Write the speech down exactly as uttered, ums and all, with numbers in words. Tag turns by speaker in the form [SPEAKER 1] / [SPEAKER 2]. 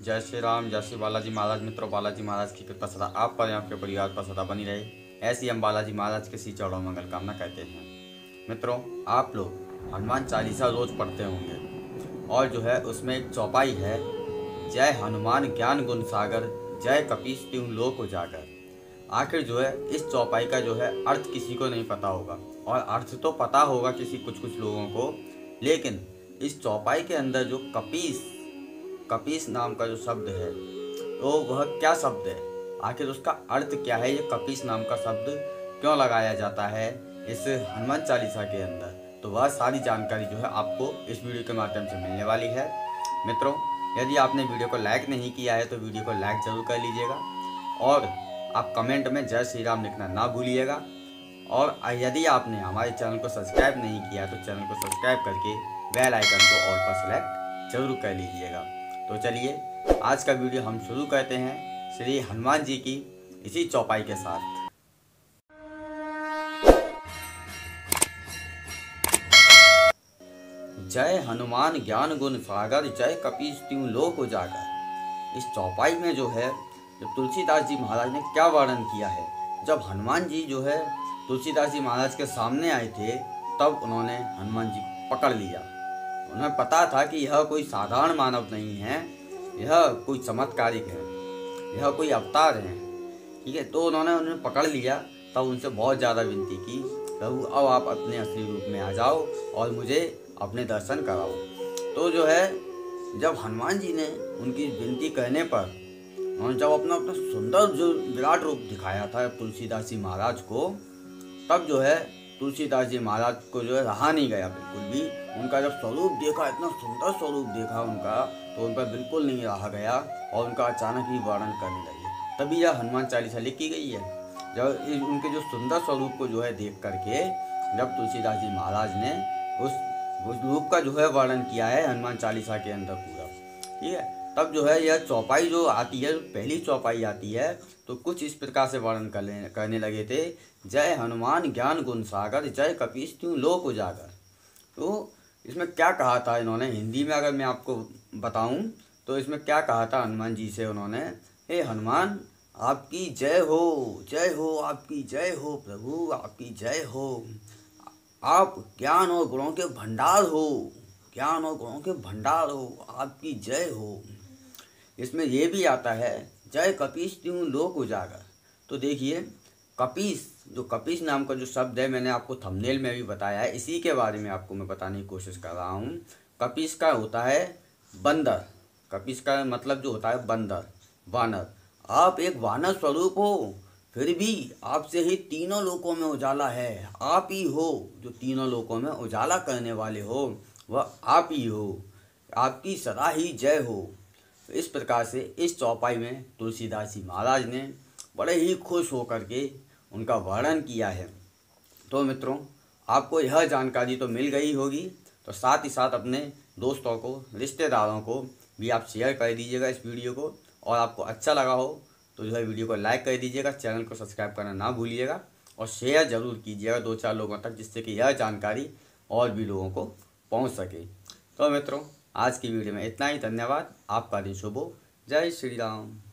[SPEAKER 1] जय श्री राम, जय श्री बालाजी महाराज। मित्रों, बालाजी महाराज की कृपा सदा आप पर, आपके परिवार पर सदा बनी रहे, ऐसी हम बालाजी महाराज के सी चौड़ों मंगल कामना कहते हैं। मित्रों, आप लोग हनुमान चालीसा रोज पढ़ते होंगे और जो है उसमें एक चौपाई है, जय हनुमान ज्ञान गुण सागर, जय कपीस तिहुँ लोक उजागर। आखिर जो है इस चौपाई का जो है अर्थ किसी को नहीं पता होगा, और अर्थ तो पता होगा किसी कुछ कुछ लोगों को, लेकिन इस चौपाई के अंदर जो कपीस कपीस नाम का जो शब्द है तो वह क्या शब्द है, आखिर उसका अर्थ क्या है, ये कपीस नाम का शब्द क्यों लगाया जाता है इस हनुमान चालीसा के अंदर, तो वह सारी जानकारी जो है आपको इस वीडियो के माध्यम से मिलने वाली है। मित्रों, यदि आपने वीडियो को लाइक नहीं किया है तो वीडियो को लाइक जरूर कर लीजिएगा, और आप कमेंट में जय श्री राम लिखना ना भूलिएगा। और यदि आपने हमारे चैनल को सब्सक्राइब नहीं किया तो चैनल को सब्सक्राइब करके बेल आइकन को ऑल पर सेलेक्ट जरूर कर लीजिएगा। तो चलिए आज का वीडियो हम शुरू करते हैं श्री हनुमान जी की इसी चौपाई के साथ। जय हनुमान ज्ञान गुण सागर, जय कपीस तिहुँ लोक उजागर। इस चौपाई में जो है जो तुलसीदास जी महाराज ने क्या वर्णन किया है। जब हनुमान जी जो है तुलसीदास जी महाराज के सामने आए थे तब उन्होंने हनुमान जी को पकड़ लिया। उन्हें पता था कि यह कोई साधारण मानव नहीं है, यह कोई चमत्कारिक है, यह कोई अवतार है। ठीक है, तो उन्होंने उन्हें पकड़ लिया। तब उनसे बहुत ज़्यादा विनती की, प्रभु अब आप अपने असली रूप में आ जाओ और मुझे अपने दर्शन कराओ। तो जो है जब हनुमान जी ने उनकी विनती करने पर उन्होंने जब अपना अपना सुंदर जो विराट रूप दिखाया था तुलसीदास जी महाराज को, तब जो है तुलसीदास जी महाराज को जो है रहा नहीं गया बिल्कुल भी। उनका जब स्वरूप देखा, इतना सुंदर स्वरूप देखा उनका, तो उन पर बिल्कुल नहीं रहा गया और उनका अचानक ही वर्णन करने लगे। तभी यह हनुमान चालीसा लिखी गई है। जब उनके जो सुंदर स्वरूप को जो है देख करके जब तुलसीदास जी महाराज ने उस उस रूप का जो है वर्णन किया है हनुमान चालीसा के अंदर पूरा, ठीक है, तब जो है यह चौपाई जो आती है, पहली चौपाई आती है, तो कुछ इस प्रकार से वर्णन करने करने लगे थे, जय हनुमान ज्ञान गुण सागर, जय कपीस तिहुँ लोक उजागर। तो इसमें क्या कहा था इन्होंने, हिंदी में अगर मैं आपको बताऊं तो इसमें क्या कहा था हनुमान जी से उन्होंने, हे हनुमान आपकी जय हो, जय हो, आपकी जय हो, प्रभु आपकी जय हो, आप ज्ञान और गुणों के भंडार हो, ज्ञान और गुणों के भंडार हो, आपकी जय हो। इसमें यह भी आता है जय कपीस तिहुँ लोक उजागर। तो देखिए कपीस, जो कपीस नाम का जो शब्द है, मैंने आपको थंबनेल में भी बताया है, इसी के बारे में आपको मैं बताने की कोशिश कर रहा हूँ। कपीस का होता है बंदर, कपीस का मतलब जो होता है बंदर, वानर। आप एक वानर स्वरूप हो, फिर भी आपसे ही तीनों लोकों में उजाला है, आप ही हो जो तीनों लोकों में उजाला करने वाले हो, वह आप ही हो, आपकी सदा ही जय हो। तो इस प्रकार से इस चौपाई में तुलसीदास जी महाराज ने बड़े ही खुश होकर के उनका वर्णन किया है। तो मित्रों, आपको यह जानकारी तो मिल गई होगी, तो साथ ही साथ अपने दोस्तों को, रिश्तेदारों को भी आप शेयर कर दीजिएगा इस वीडियो को, और आपको अच्छा लगा हो तो जो है वीडियो को लाइक कर दीजिएगा, चैनल को सब्सक्राइब करना ना भूलिएगा, और शेयर ज़रूर कीजिएगा दो चार लोगों तक, जिससे कि यह जानकारी और भी लोगों को पहुँच सके। तो मित्रों, आज की वीडियो में इतना ही। धन्यवाद। आपका दिन शुभ हो। जय श्री राम।